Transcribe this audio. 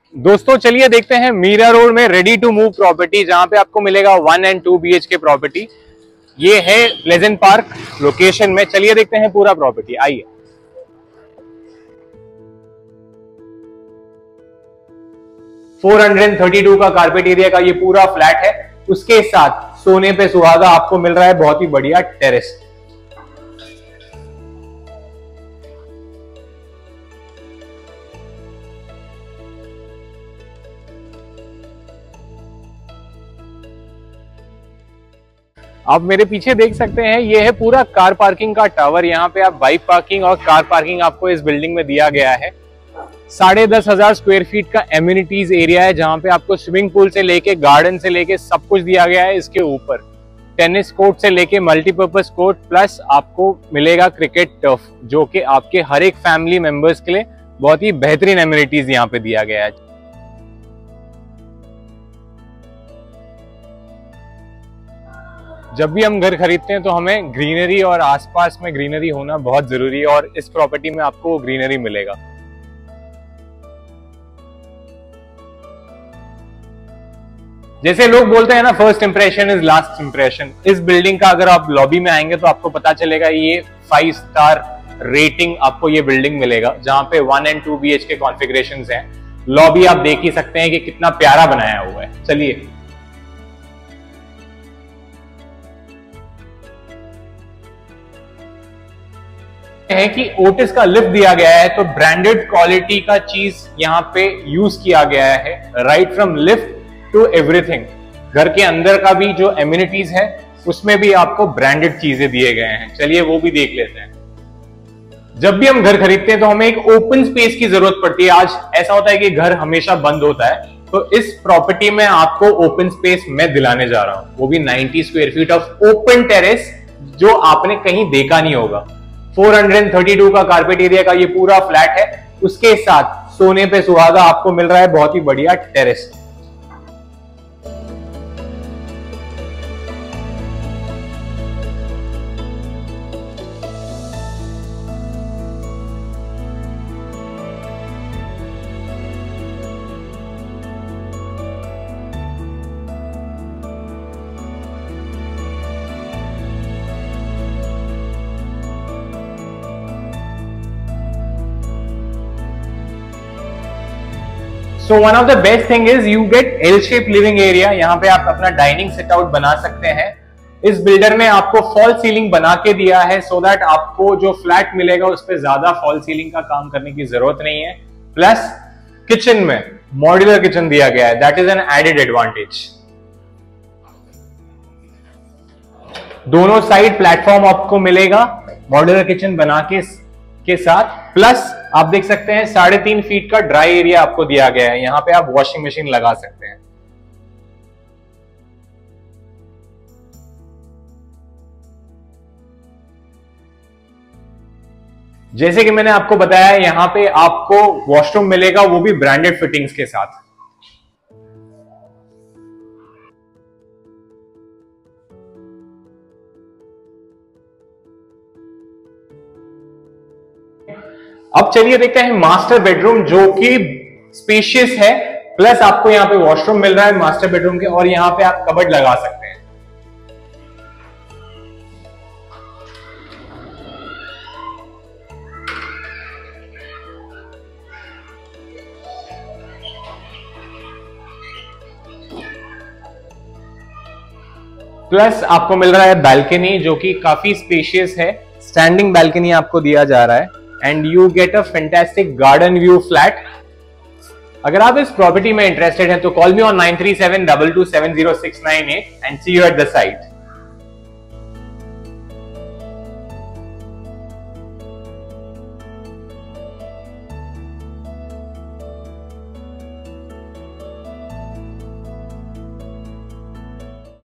दोस्तों चलिए देखते हैं मीरा रोड में रेडी टू मूव प्रॉपर्टी, जहां पे आपको मिलेगा 1 एंड 2 BHK प्रॉपर्टी। ये है प्लेजेंट पार्क लोकेशन में। चलिए देखते हैं पूरा प्रॉपर्टी, आइए। $432 का कारपेट एरिया का ये पूरा फ्लैट है। उसके साथ सोने पे सुहागा आपको मिल रहा है बहुत ही बढ़िया टेरेस। आप मेरे पीछे देख सकते हैं, ये है पूरा कार पार्किंग का टावर। यहाँ पे आप बाइक पार्किंग और कार पार्किंग आपको इस बिल्डिंग में दिया गया है। 10,500 स्क्वायर फीट का एम्यूनिटीज एरिया है, जहाँ पे आपको स्विमिंग पूल से लेके गार्डन से लेके सब कुछ दिया गया है। इसके ऊपर टेनिस कोर्ट से लेके मल्टीपर्पज कोर्ट, प्लस आपको मिलेगा क्रिकेट टर्फ, जो कि आपके हर एक फैमिली मेंबर्स के लिए बहुत ही बेहतरीन एम्यूनिटीज यहाँ पे दिया गया है। जब भी हम घर खरीदते हैं तो हमें ग्रीनरी और आसपास में ग्रीनरी होना बहुत जरूरी है, और इस प्रॉपर्टी में आपको ग्रीनरी मिलेगा। जैसे लोग बोलते हैं ना, first impression is last impression. इस बिल्डिंग का अगर आप लॉबी में आएंगे तो आपको पता चलेगा ये 5 स्टार रेटिंग आपको ये बिल्डिंग मिलेगा, जहां पे 1 एंड 2 BHK कॉन्फ़िगरेशंस हैं। लॉबी आप देख ही सकते हैं कि कितना प्यारा बनाया हुआ है। चलिए है कि ओटिस का लिफ्ट दिया गया है, तो ब्रांडेड क्वालिटी का चीज यहाँ पे यूज किया गया है। Right from lift to everything. घर के अंदर का भी जो एम्यूनिटीज है उसमें भी आपको ब्रांडेड चीजें दिए गए हैं। चलिए वो भी देख लेते हैं। जब भी हम घर खरीदते हैं तो हमें एक ओपन स्पेस की जरूरत पड़ती है। आज ऐसा होता है कि घर हमेशा बंद होता है, तो इस प्रॉपर्टी में आपको ओपन स्पेस मैं दिलाने जा रहा हूं, वो भी 90 square feet of open terrace, जो आपने कहीं देखा नहीं होगा। 432 का कारपेट एरिया का ये पूरा फ्लैट है। उसके साथ सोने पे सुहागा आपको मिल रहा है बहुत ही बढ़िया terrace. So one of the best thing is you get L-shaped living area। यहाँ पे आप अपना डाइनिंग सेट आउट बना सकते हैं। इस बिल्डर में आपको फॉल सीलिंग बना के दिया है, सो दैट आपको जो फ्लैट मिलेगा उस पर ज्यादा फॉल सीलिंग का काम करने की जरूरत नहीं है। प्लस किचन में मॉड्यूलर किचन दिया गया है, that is an added advantage. दोनों साइड प्लेटफॉर्म आपको मिलेगा मॉड्यूलर किचन बना के साथ। प्लस आप देख सकते हैं 3.5 फीट का ड्राई एरिया आपको दिया गया है। यहां पे आप वॉशिंग मशीन लगा सकते हैं। जैसे कि मैंने आपको बताया, यहां पे आपको वॉशरूम मिलेगा, वो भी ब्रांडेड फिटिंग्स के साथ। अब चलिए देखते हैं मास्टर बेडरूम, जो कि स्पेशियस है। प्लस आपको यहाँ पे वॉशरूम मिल रहा है मास्टर बेडरूम के, और यहाँ पे आप कबर्ड लगा सकते हैं। प्लस आपको मिल रहा है बैल्कनी, जो कि काफी स्पेशियस है। स्टैंडिंग बैल्कनी आपको दिया जा रहा है, and you get a fantastic garden view flat. अगर आप इस प्रॉपर्टी में इंटरेस्टेड हैं तो call me on 9372270698 and see you at the site.